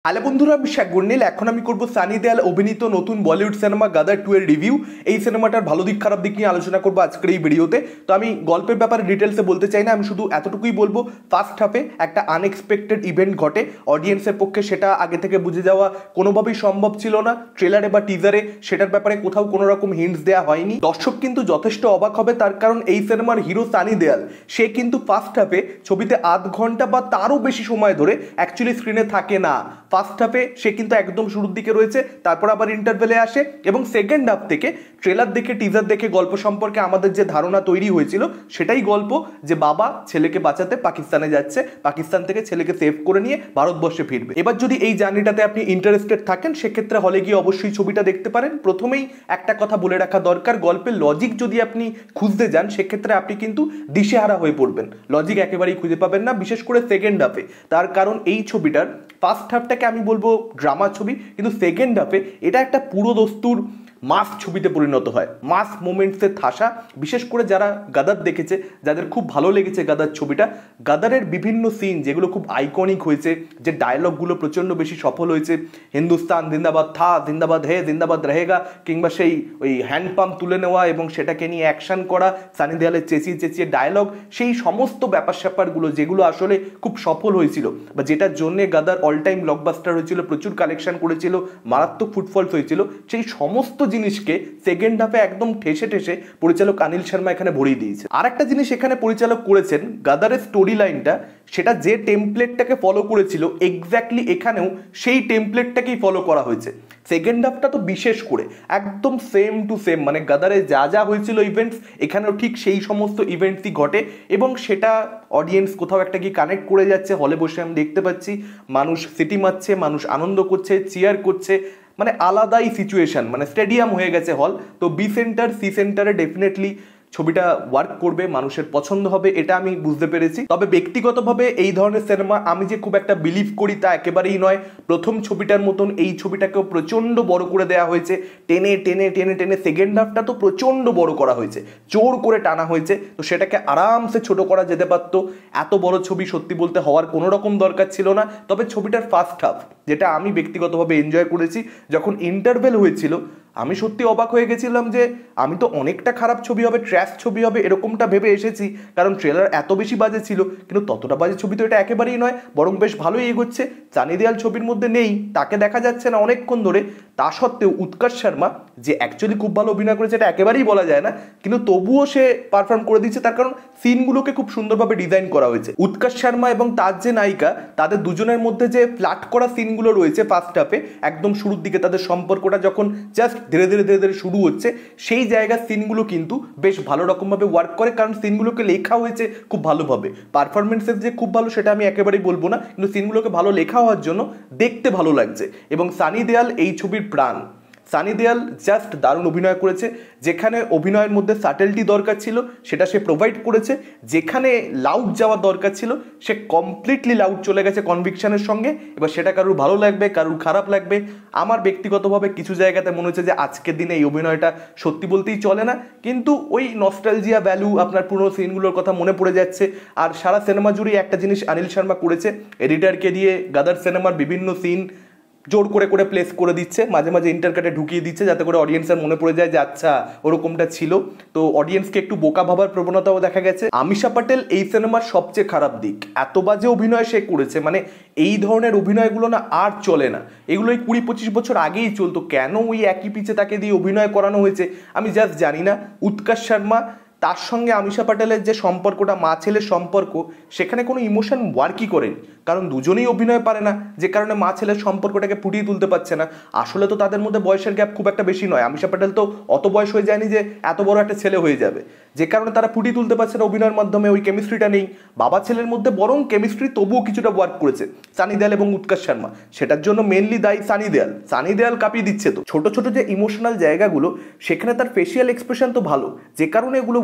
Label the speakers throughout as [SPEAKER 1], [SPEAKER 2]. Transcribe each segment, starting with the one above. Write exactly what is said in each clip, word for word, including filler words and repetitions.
[SPEAKER 1] Hello বন্ধুরা, আমি শেখ গুর্নিল। এখন আমি করব সানি দেওয়াল অভিনীত নতুন বলিউড সিনেমা গাদার টু এর রিভিউ। এই সিনেমাটার ভালো দিক খারাপ দিক নিয়ে আলোচনা করবো আজকের এই ভিডিওতে। তো আমি গল্পের ব্যাপারে ডিটেলসে বলতে চাই না, আমি শুধু এতটুকুই বলবো, ফার্স্ট হাফে একটা আনএক্সপেক্টেড ইভেন্ট ঘটে। অডিয়েন্সের পক্ষে সেটা আগে থেকে বুঝে যাওয়া কোনোভাবেই সম্ভব ছিল না। ট্রেলারে বা টিজারে সেটার ব্যাপারে কোথাও কোনো রকম হিন্টস দেওয়া হয়নি। দর্শক কিন্তু যথেষ্ট অবাক হবে, তার কারণ এই সিনেমার হিরো সানি দেওয়াল, সে কিন্তু ফার্স্ট হাফে ছবিতে আধ ঘন্টা বা তারও বেশি সময় ধরে অ্যাকচুয়ালি স্ক্রিনে থাকে না। ফার্স্ট হাফে সে কিন্তু একদম শুরুর দিকে রয়েছে, তারপর আবার ইন্টারভেলে আসে, এবং সেকেন্ড হাফ থেকে ট্রেলার দেখে টিজার দেখে গল্প সম্পর্কে আমাদের যে ধারণা তৈরি হয়েছিল সেটাই গল্প, যে বাবা ছেলেকে বাঁচাতে পাকিস্তানে যাচ্ছে, পাকিস্তান থেকে ছেলেকে সেভ করে নিয়ে ভারতবর্ষে ফিরবে। এবার যদি এই জার্নিটাতে আপনি ইন্টারেস্টেড থাকেন সেক্ষেত্রে হলে গিয়ে অবশ্যই ছবিটা দেখতে পারেন। প্রথমেই একটা কথা বলে রাখা দরকার, গল্পের লজিক যদি আপনি খুঁজতে যান সেক্ষেত্রে আপনি কিন্তু দিশেহারা হয়ে পড়বেন, লজিক একেবারেই খুঁজে পাবেন না, বিশেষ করে সেকেন্ড হাফে। তার কারণ এই ছবিটার ফার্স্ট হাফটাকে আমি বলবো ড্রামা ছবি, কিন্তু সেকেন্ড হাফে এটা একটা পুরো দস্তুর মাস ছবিতে পরিণত হয়। মাস মোমেন্টসে ঠাসা, বিশেষ করে যারা গাদার দেখেছে, যাদের খুব ভালো লেগেছে গাদার ছবিটা, গাদারের বিভিন্ন সিন যেগুলো খুব আইকনিক হয়েছে, যে ডায়লগগুলো প্রচণ্ড বেশি সফল হয়েছে, হিন্দুস্তান জিন্দাবাদ থা, জিন্দাবাদ হে, জিন্দাবাদ রহেগা, কিংবা সেই ওই হ্যান্ডপাম্প তুলে নেওয়া এবং সেটাকে নিয়ে অ্যাকশন করা, সানি দেওয়ালের চেঁচিয়ে চেঁচিয়ে ডায়লগ, সেই সমস্ত ব্যাপার স্যাপারগুলো যেগুলো আসলে খুব সফল হয়েছিল, বা যেটার জন্যে গাদার অল টাইম ব্লকবাস্টার হয়েছিল, প্রচুর কালেকশন করেছিল, মারাত্মক ফুটফলস হয়েছিল, সেই সমস্ত জিনিসকে সেকেন্ড হাফে একদম ঠেসে ঠেসে পরিচালক অনিল শর্মা এখানে ভরিয়ে দিয়েছে। আর একটা জিনিস এখানে পরিচালক করেছেন, গাদারের স্টোরি লাইনটা সেটা যে টেমপ্লেটটাকে ফলো করেছিল এক্স্যাক্টলি এখানেও সেই টেমপ্লেটটাকেই ফলো করা হয়েছে। সেকেন্ড হাফটা তো বিশেষ করে একদম সেম টু সেম, মানে গাদারে যা যা হয়েছিল ইভেন্টস এখানেও ঠিক সেই সমস্ত ইভেন্টসই ঘটে, এবং সেটা অডিয়েন্স কোথাও একটা গিয়ে কানেক্ট করে যাচ্ছে। হলে বসে আমি দেখতে পাচ্ছি মানুষ সিটি মারছে, মানুষ আনন্দ করছে, চিয়ার করছে, মানে আলাদাই সিচুয়েশন, মানে স্টেডিয়াম হয়ে গেছে হল। তো বি সেন্টার সি সেন্টারে ডেফিনেটলি ছবিটা ওয়ার্ক করবে, মানুষের পছন্দ হবে, এটা আমি বুঝতে পেরেছি। তবে ব্যক্তিগতভাবে এই ধরনের সিনেমা আমি যে খুব একটা বিলিভ করি তা একেবারেই নয়। প্রথম ছবিটার মতন এই ছবিটাকেও প্রচণ্ড বড় করে দেওয়া হয়েছে, টেনে টেনে টেনে টেনে সেকেন্ড হাফটা তো প্রচণ্ড বড় করা হয়েছে, জোর করে টানা হয়েছে। তো সেটাকে আরামসে ছোট করা যেতে পারতো। এত বড় ছবি সত্যি বলতে হওয়ার কোনো রকম দরকার ছিল না। তবে ছবিটার ফার্স্ট হাফ যেটা আমি ব্যক্তিগতভাবে এনজয় করেছি, যখন ইন্টারভেল হয়েছিল আমি সত্যি অবাক হয়ে গেছিলাম, যে আমি তো অনেকটা খারাপ ছবি হবে, ট্র্যাশ ছবি হবে এরকমটা ভেবে এসেছি, কারণ ট্রেলার এত বেশি বাজে ছিল, কিন্তু ততটা বাজে ছবি তো এটা একেবারেই নয়, বরং বেশ ভালোই এগোচ্ছে। সানি দেওয়াল ছবির মধ্যে নেই, তাকে দেখা যাচ্ছে না অনেকক্ষণ ধরে, তা সত্ত্বেও উৎকর্ষ শর্মা যে অ্যাকচুয়ালি খুব ভালো অভিনয় করেছে এটা একেবারেই বলা যায় না, কিন্তু তবুও সে পারফর্ম করে দিচ্ছে, তার কারণ সিনগুলোকে খুব সুন্দরভাবে ডিজাইন করা হয়েছে। উৎকর্ষ শর্মা এবং তার যে নায়িকা, তাদের দুজনের মধ্যে যে ফ্ল্যাট করা সিনগুলো রয়েছে ফার্স্ট হাফে, একদম শুরুর দিকে তাদের সম্পর্কটা যখন জাস্ট ধীরে ধীরে ধীরে ধীরে শুরু হচ্ছে, সেই জায়গার সিনগুলো কিন্তু বেশ ভালো রকমভাবে ওয়ার্ক করে, কারণ সিনগুলোকে লেখা হয়েছে খুব ভালোভাবে। পারফরমেন্সেস যে খুব ভালো সেটা আমি একেবারেই বলবো না, কিন্তু সিনগুলোকে ভালো লেখা হওয়ার জন্য দেখতে ভালো লাগছে। এবং সানি দেওয়াল এই ছবির প্রাণ। সানি দেওয়াল জাস্ট দারুণ অভিনয় করেছে, যেখানে অভিনয়ের মধ্যে সাটেলটি দরকার ছিল সেটা সে প্রোভাইড করেছে, যেখানে লাউড যাওয়ার দরকার ছিল সে কমপ্লিটলি লাউড চলে গেছে কনভিকশনের সঙ্গে। এবার সেটা কারুর ভালো লাগবে, কারুর খারাপ লাগবে। আমার ব্যক্তিগতভাবে কিছু জায়গাতে মনে হচ্ছে যে আজকের দিনে এই অভিনয়টা সত্যি বলতেই চলে না, কিন্তু ওই নস্টালজিয়া ভ্যালু, আপনার পুরো সিনগুলোর কথা মনে পড়ে যাচ্ছে। আর সারা সিনেমা জুড়েই একটা জিনিস অনিল শর্মা করেছে, এডিটারকে দিয়ে গাদার সিনেমার বিভিন্ন সিন জোর করে করে প্লেস করে দিচ্ছে, মাঝে মাঝে ইন্টারকাটে ঢুকিয়ে দিচ্ছে, যাতে করে অডিয়েন্সের মনে পড়ে যায় যে আচ্ছা ওরকমটা ছিল। তো অডিয়েন্সকে একটু বোকা ভাবার প্রবণতাও দেখা গেছে। আমিষা প্যাটেল এই সিনেমার সবচেয়ে খারাপ দিক, এত বাজে অভিনয় সে করেছে, মানে এই ধরনের অভিনয়গুলো না আর চলে না। এগুলো এই কুড়ি পঁচিশ বছর আগেই চলতো, কেন ওই একই পিছে তাকে দিয়ে অভিনয় করানো হয়েছে আমি জাস্ট জানি না। উৎকর্ষ শর্মা তার সঙ্গে আমিষা প্যাটেলের যে সম্পর্কটা, মা ছেলের সম্পর্ক, সেখানে কোনো ইমোশন ওয়ার্কই করেনি, কারণ দুজনেই অভিনয় পারে না, যে কারণে মা ছেলের সম্পর্কটাকে ফুটিয়ে তুলতে পারছে না। আসলে তো তাদের মধ্যে বয়সের গ্যাপ খুব একটা বেশি নয়, আমিষা প্যাটেল তো অত বয়স হয়ে যায়নি যে এত বড় একটা ছেলে হয়ে যাবে, যে কারণে তারা ফুটিয়ে তুলতে পারছে না অভিনয়ের মাধ্যমে, ওই কেমিস্ট্রিটা নেই। বাবা ছেলের মধ্যে বরং কেমিস্ট্রি তবুও কিছুটা ওয়ার্ক করেছে সানি দেওয়াল এবং উৎকর্ষ শর্মা, সেটার জন্য মেনলি দায়ী সানি দেওয়াল। সানি দেওয়াল কাঁপিয়ে দিচ্ছে তো, ছোট ছোট যে ইমোশনাল জায়গাগুলো সেখানে তার ফেসিয়াল এক্সপ্রেশন তো ভালো, যে কারণে এগুলো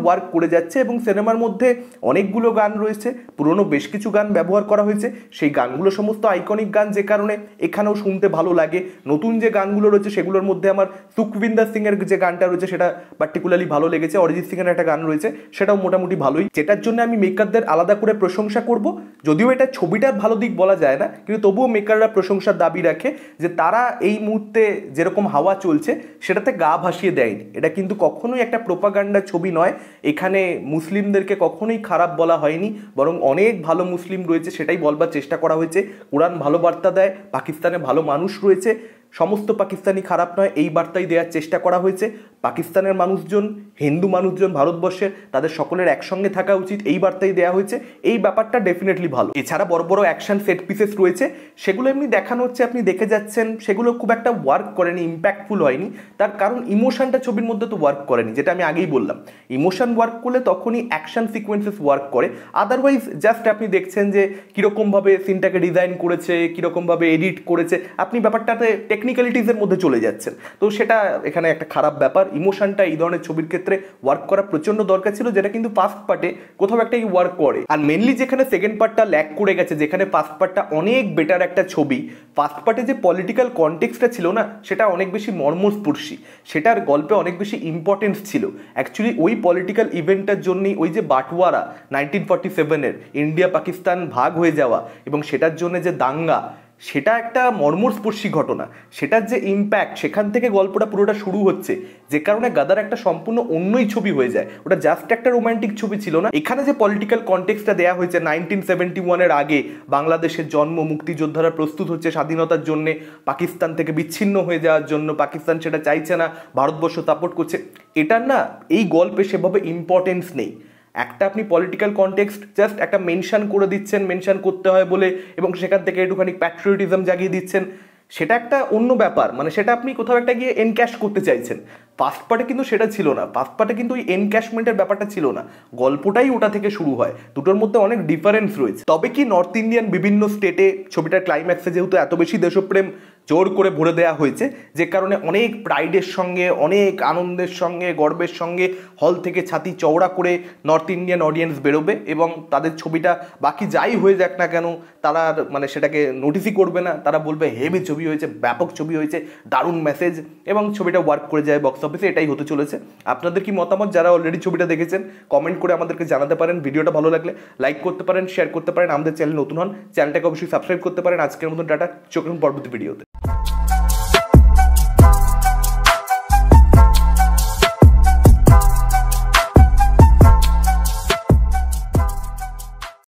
[SPEAKER 1] ওয়ার্ক করে যাচ্ছে এবং সিনেমার মধ্যে অনেকগুলো গান রয়েছে, পুরনো বেশ কিছু গান ব্যবহার করা হয়েছে, সেই গানগুলো সমস্ত আইকনিক গান, যে কারণে এখানেও শুনতে ভালো লাগে। নতুন যে গানগুলো রয়েছে সেগুলোর মধ্যে আমার সুখবিন্দর সিং এর যে গানটা রয়েছে সেটা পার্টিকুলারলি ভালো লেগেছে, অরিজিৎ সিং এর একটা গান রয়েছে সেটাও মোটামুটি ভালোই, যেটার জন্য আমি মেকারদের আলাদা করে প্রশংসা করব। যদিও এটা ছবিটার ভালো দিক বলা যায় না, কিন্তু তবুও মেকাররা প্রশংসার দাবি রাখে যে তারা এই মুহূর্তে যেরকম হাওয়া চলছে সেটাতে গা ভাসিয়ে দেয়নি। এটা কিন্তু কখনোই একটা প্রোপাগান্ডা ছবি নয়, এখানে মুসলিমদেরকে কখনোই খারাপ বলা হয়নি, বরং অনেক ভালো মুসলিম রয়েছে সেটাই বলবার চেষ্টা করা হয়েছে। কোরআন ভালো বার্তা দেয়, পাকিস্তানে ভালো মানুষ রয়েছে, সমস্ত পাকিস্তানি খারাপ নয় এই বার্তাই দেওয়ার চেষ্টা করা হয়েছে। পাকিস্তানের মানুষজন, হিন্দু মানুষজন ভারতবর্ষের, তাদের সকলের একসঙ্গে থাকা উচিত এই বার্তাই দেওয়া হয়েছে। এই ব্যাপারটা ডেফিনেটলি ভালো। এছাড়া বড় বড় অ্যাকশন সেট পিসেস রয়েছে, সেগুলো এমনি দেখানো হচ্ছে, আপনি দেখে যাচ্ছেন, সেগুলো খুব একটা ওয়ার্ক করেনি, ইম্প্যাক্টফুল হয়নি। তার কারণ ইমোশনটা ছবির মধ্যে তো ওয়ার্ক করেনি, যেটা আমি আগেই বললাম। ইমোশন ওয়ার্ক করলে তখনই অ্যাকশন সিকোয়েন্সেস ওয়ার্ক করে, আদারওয়াইজ জাস্ট আপনি দেখছেন যে কীরকমভাবে সিনটাকে ডিজাইন করেছে, কীরকমভাবে এডিট করেছে, আপনি ব্যাপারটাতে টেকনিক্যালিটিসের মধ্যে চলে যাচ্ছেন, তো সেটা এখানে একটা খারাপ ব্যাপার। ইমোশনটা এই ধরনের ছবির ক্ষেত্রে ওয়ার্ক করা প্রচন্ড দরকার ছিল, যেটা কিন্তু ফার্স্ট পার্টে কোথাও একটা ওয়ার্ক করে। আর মেনলি যেখানে সেকেন্ড পার্টটা ল্যাক করে গেছে, যেখানে ফার্স্ট পার্টটা অনেক বেটার একটা ছবি, ফার্স্ট পার্টে যে পলিটিক্যাল কনটেক্সটটা ছিল না সেটা অনেক বেশি মর্মস্পর্শী, সেটার গল্পে অনেক বেশি ইম্পর্টেন্স ছিল। অ্যাকচুয়ালি ওই পলিটিক্যাল ইভেন্টটার জন্যই, ওই যে বাটওয়ারা নাইনটিন ফর্টি সেভেনের ইন্ডিয়া পাকিস্তান ভাগ হয়ে যাওয়া এবং সেটার জন্য যে দাঙ্গা, সেটা একটা মর্মস্পর্শী ঘটনা, সেটার যে ইম্প্যাক্ট, সেখান থেকে গল্পটা পুরোটা শুরু হচ্ছে, যে কারণে গাদার একটা সম্পূর্ণ অন্যই ছবি হয়ে যায়। ওটা জাস্ট একটা রোম্যান্টিক ছবি ছিল না। এখানে যে পলিটিক্যাল কনটেক্সটটা দেওয়া হয়েছে, নাইনটিন সেভেন্টি ওয়ানের আগে বাংলাদেশের জন্ম, মুক্তিযোদ্ধারা প্রস্তুত হচ্ছে স্বাধীনতার জন্যে, পাকিস্তান থেকে বিচ্ছিন্ন হয়ে যাওয়ার জন্য, পাকিস্তান সেটা চাইছে না, ভারতবর্ষ সাপোর্ট করছে, এটার না এই গল্পে সেভাবে ইম্পর্টেন্স নেই। একটা আপনি পলিটিক্যাল কনটেক্সট জাস্ট একটা মেনশন করে দিচ্ছেন, মেনশন করতে হয় বলে, এবং সেখান থেকে একটুখানি প্যাট্রিয়টিজম জাগিয়ে দিচ্ছেন, সেটা একটা অন্য ব্যাপার, মানে সেটা আপনি কোথাও একটা গিয়ে এনক্যাশ করতে চাইছেন। ফার্স্ট পার্টে কিন্তু সেটা ছিল না, ফার্স্ট পার্টে কিন্তু ওই এনক্যাশমেন্টের ব্যাপারটা ছিল না, গল্পটাই ওটা থেকে শুরু হয়। দুটোর মধ্যে অনেক ডিফারেন্স রয়েছে। তবে কি নর্থ ইন্ডিয়ান বিভিন্ন স্টেটে ছবিটার ক্লাইম্যাক্সে যেহেতু এত বেশি দেশপ্রেম জোর করে ভরে দেওয়া হয়েছে, যে কারণে অনেক প্রাইডের সঙ্গে, অনেক আনন্দের সঙ্গে, গর্বের সঙ্গে হল থেকে ছাতি চওড়া করে নর্থ ইন্ডিয়ান অডিয়েন্স বেরোবে এবং তাদের ছবিটা বাকি যাই হয়ে যাক না কেন, তারা মানে সেটাকে নোটিসই করবে না, তারা বলবে হেভি ছবি হয়েছে, ব্যাপক ছবি হয়েছে, দারুণ মেসেজ, এবং ছবিটা ওয়ার্ক করে যায় বক্স অফিসে। এটাই হতে চলেছে। আপনাদের কি মতামত, যারা অলরেডি ছবিটা দেখেছেন কমেন্ট করে আমাদেরকে জানাতে পারেন। ভিডিওটা ভালো লাগলে লাইক করতে পারেন, শেয়ার করতে পারেন। আমাদের চ্যানেল নতুন হন, চ্যানেলটাকে অবশ্যই সাবস্ক্রাইব করতে পারেন। আজকের মতন টাটা, চোখ রাখুন পরবর্তী ভিডিওতে।